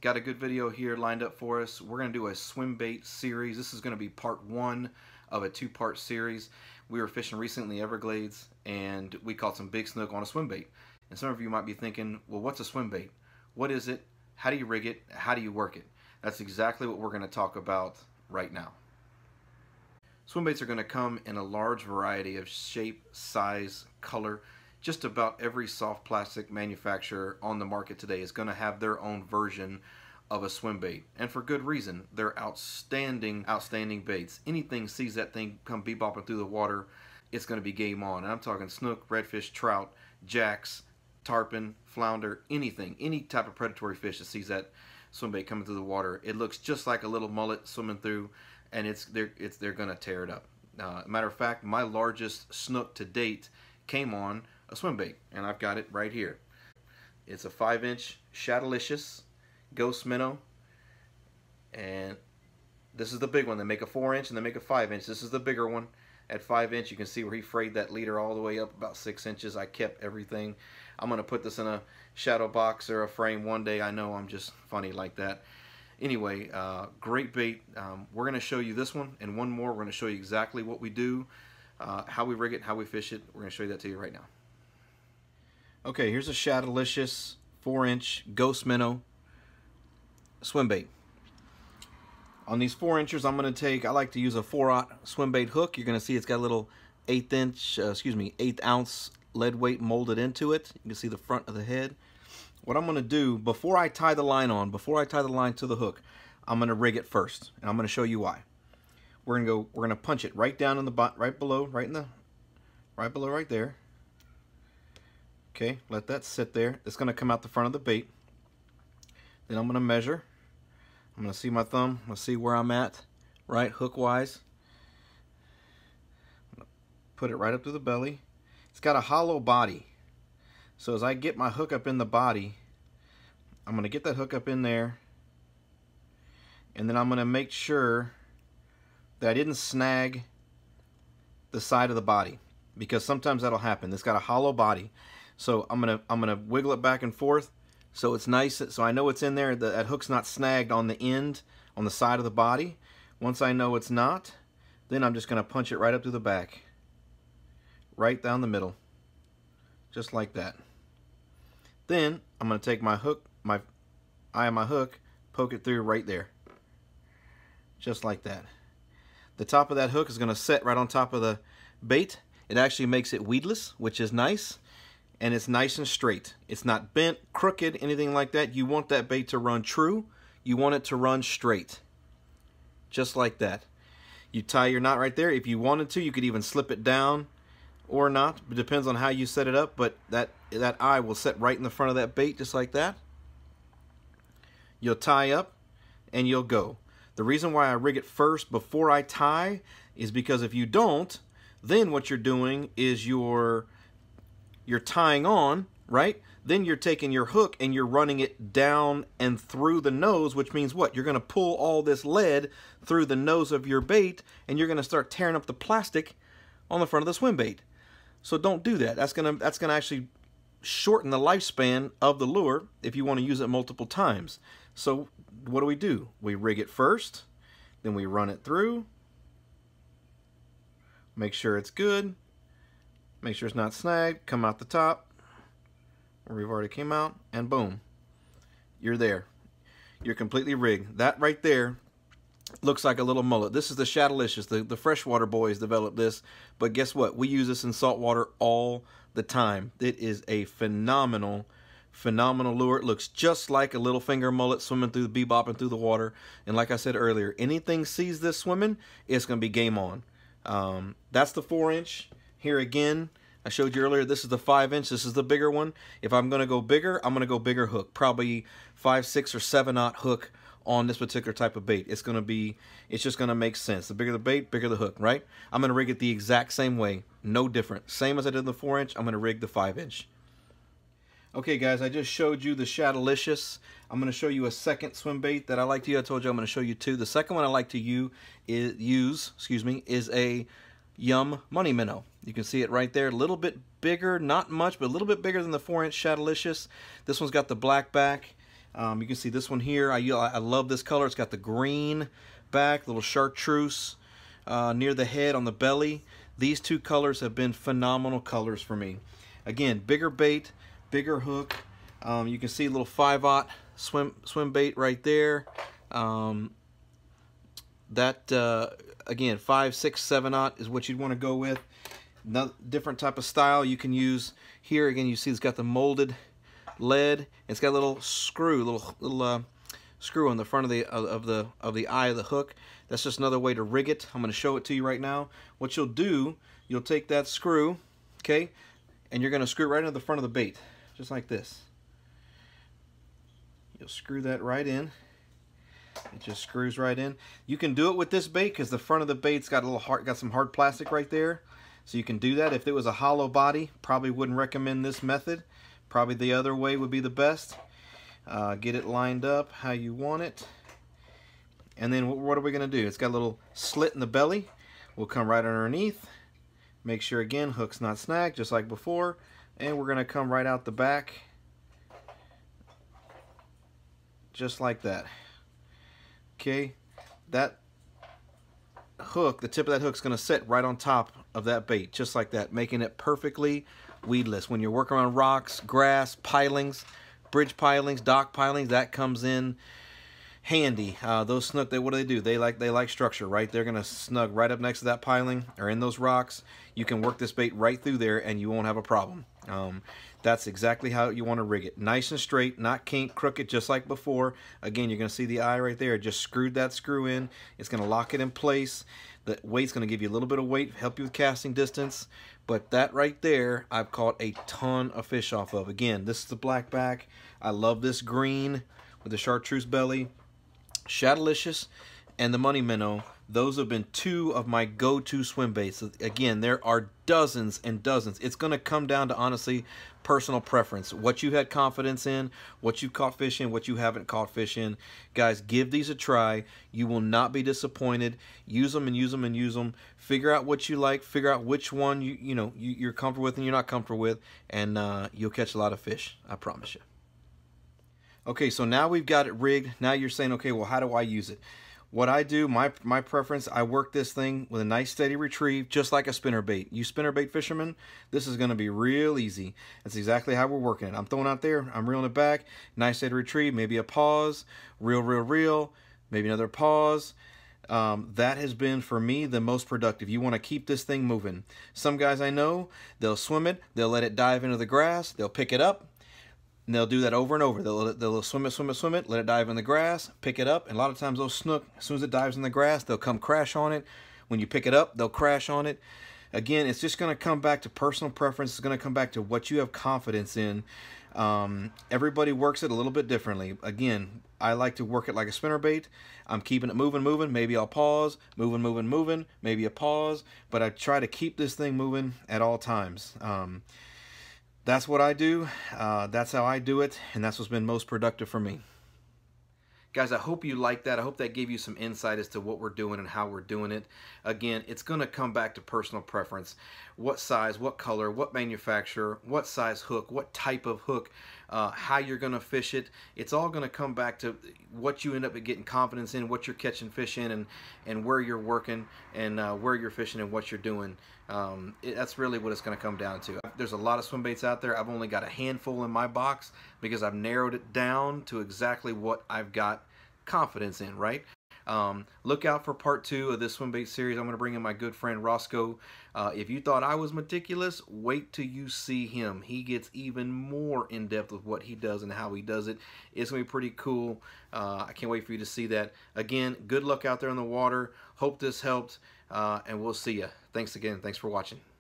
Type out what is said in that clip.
got a good video here lined up for us. We're going to do a swim bait series. This is going to be part one of a two-part series. We were fishing recently in the Everglades, and we caught some big snook on a swim bait. And some of you might be thinking, well, what's a swim bait? What is it? How do you rig it? How do you work it? That's exactly what we're going to talk about right now. Swim baits are going to come in a large variety of shape, size, color. Just about every soft plastic manufacturer on the market today is going to have their own version of a swim bait, and for good reason. They're outstanding baits. Anything sees that thing come bebopping through the water, it's going to be game on. And I'm talking snook, redfish, trout, jacks, tarpon, flounder, anything, any type of predatory fish that sees that swim bait coming through the water. It looks just like a little mullet swimming through, and they're going to tear it up. Matter of fact, my largest snook to date came on a swim bait, and I've got it right here. It's a 5-inch Shadowlicious Ghost Minnow, and this is the big one. They make a 4-inch and they make a 5-inch. This is the bigger one. At 5-inch, you can see where he frayed that leader all the way up about 6 inches. I kept everything. I'm going to put this in a shadow box or a frame one day. I know I'm just funny like that. Anyway, great bait. We're going to show you this one and one more. We're going to show you exactly what we do, how we rig it, how we fish it. We're going to show you that to you right now. Okay, here's a Shadowlicious 4-inch Ghost Minnow swim bait. On these 4-inchers, I'm going to take, I like to use a 4/0 swim bait hook. You're going to see it's got a little 1/8 ounce lead weight molded into it. You can see the front of the head. What I'm going to do, before I tie the line on, before I tie the line to the hook, I'm going to rig it first, and I'm going to show you why. We're going to punch it right down in the bottom, right below right there. Okay, let that sit there. It's going to come out the front of the bait. Then I'm going to measure. I'm going to see my thumb. I'm going to see where I'm at, right, hook-wise. Put it right up to the belly. It's got a hollow body. So as I get my hook up in the body, I'm going to get that hook up in there. And then I'm going to make sure that I didn't snag the side of the body, because sometimes that'll happen. It's got a hollow body. So I'm gonna wiggle it back and forth so it's nice, so I know it's in there. That hook's not snagged on the end, on the side of the body. Once I know it's not, then I'm just gonna punch it right up through the back, right down the middle, just like that. Then I'm gonna take my hook, my eye of my hook, poke it through right there, just like that. The top of that hook is gonna set right on top of the bait. It actually makes it weedless, which is nice. And it's nice and straight. It's not bent, crooked, anything like that. You want that bait to run true. You want it to run straight. Just like that. You tie your knot right there. If you wanted to, you could even slip it down or not. It depends on how you set it up, but that eye will set right in the front of that bait, just like that. You'll tie up and you'll go. The reason why I rig it first before I tie is because if you don't, then what you're doing is you're tying on, right? Then you're taking your hook and you're running it down and through the nose, which means what? You're going to pull all this lead through the nose of your bait, and you're going to start tearing up the plastic on the front of the swim bait. So don't do that. That's going to actually shorten the lifespan of the lure if you want to use it multiple times. So what do? We rig it first, then we run it through, make sure it's good. Make sure it's not snagged, come out the top, where we've already came out, and boom, you're there. You're completely rigged. That right there looks like a little mullet. This is the Shadowlicious. The freshwater boys developed this, but guess what? We use this in saltwater all the time. It is a phenomenal lure. It looks just like a little finger mullet swimming through, bebopping through the water. And like I said earlier, anything sees this swimming, it's going to be game on. That's the 4-inch. Here again, I showed you earlier, this is the 5-inch. This is the bigger one. If I'm going to go bigger, I'm going to go bigger hook. Probably 5, 6, or 7/0 hook on this particular type of bait. It's just going to make sense. The bigger the bait, bigger the hook, right? I'm going to rig it the exact same way. No different. Same as I did the 4-inch, I'm going to rig the 5-inch. Okay, guys, I just showed you the Shadowlicious. I'm going to show you a second swim bait that I like to use. I told you I'm going to show you two. The second one I like to use is a Yum Money Minnow. You can see it right there, a little bit bigger, not much, but a little bit bigger than the 4-inch Shadowlicious. This one's got the black back. You can see this one here. I love this color. It's got the green back, little chartreuse near the head on the belly. These two colors have been phenomenal colors for me. Again, bigger bait, bigger hook. You can see a little 5/0 swim bait right there. Again, 5, 6, 7/0 is what you'd want to go with. Another different type of style you can use here. Again, you see it's got the molded lead. It's got a little screw, little screw on the front of the eye of the hook. That's just another way to rig it. I'm going to show it to you right now. What you'll do, you'll take that screw, okay, and you're going to screw it right into the front of the bait, just like this. You'll screw that right in. It just screws right in. You can do it with this bait because the front of the bait's got some hard plastic right there. So you can do that. If it was a hollow body, probably wouldn't recommend this method. Probably the other way would be the best. Get it lined up how you want it. And then what are we going to do? It's got a little slit in the belly. We'll come right underneath. Make sure, again, hook's not snagged, just like before. And we're going to come right out the back. Just like that. Okay, that hook, the tip of that hook is going to sit right on top of that bait, just like that, making it perfectly weedless. When you're working on rocks, grass, pilings, bridge pilings, dock pilings, that comes in handy. Those snook, what do? They like structure, right? They're going to snug right up next to that piling or in those rocks. You can work this bait right through there and you won't have a problem. That's exactly how you want to rig it. Nice and straight, not kink, crooked, just like before. Again, you're going to see the eye right there. Just screwed that screw in. It's going to lock it in place. The weight's going to give you a little bit of weight, help you with casting distance. But that right there, I've caught a ton of fish off of. Again, this is the black back. I love this green with the chartreuse belly. Shadowlicious and the Money Minnow. Those have been two of my go-to swim baits. Again, there are dozens and dozens. It's going to come down to, honestly, personal preference. What you had confidence in, what you caught fish in, what you haven't caught fish in. Guys, give these a try. You will not be disappointed. Use them and use them and use them. Figure out what you like. Figure out which one you're comfortable with and you're not comfortable with, and you'll catch a lot of fish. I promise you. Okay, so now we've got it rigged. Now you're saying, okay, well, how do I use it? What I do, my preference, I work this thing with a nice steady retrieve, just like a spinnerbait. You spinnerbait fishermen, this is going to be real easy. That's exactly how we're working it. I'm throwing out there, I'm reeling it back, nice steady retrieve, maybe a pause, reel, maybe another pause. That has been, for me, the most productive. You want to keep this thing moving. Some guys I know, they'll swim it, they'll let it dive into the grass, they'll pick it up, and they'll do that over and over. They'll swim it, let it dive in the grass, pick it up, and a lot of times those snook, as soon as it dives in the grass, they'll come crash on it. When you pick it up, they'll crash on it. Again, it's just going to come back to personal preference. It's going to come back to what you have confidence in. Everybody works it a little bit differently. Again, I like to work it like a spinnerbait. I'm keeping it moving. Maybe I'll pause. Moving. Maybe a pause. But I try to keep this thing moving at all times. That's what I do. That's how I do it, and that's what's been most productive for me. Guys, I hope you liked that. I hope that gave you some insight as to what we're doing and how we're doing it. Again, it's going to come back to personal preference. What size, what color, what manufacturer, what size hook, what type of hook, how you're going to fish it. It's all going to come back to what you end up getting confidence in, what you're catching fish in, and where you're working, and where you're fishing and what you're doing. That's really what it's going to come down to. There's a lot of swim baits out there. I've only got a handful in my box because I've narrowed it down to exactly what I've got confidence in, right? Look out for part 2 of this swim bait series. I'm going to bring in my good friend Roscoe. If you thought I was meticulous, wait till you see him. He gets even more in depth with what he does and how he does it. It's going to be pretty cool. I can't wait for you to see that. Again, good luck out there in the water. Hope this helped, and we'll see you. Thanks again. Thanks for watching.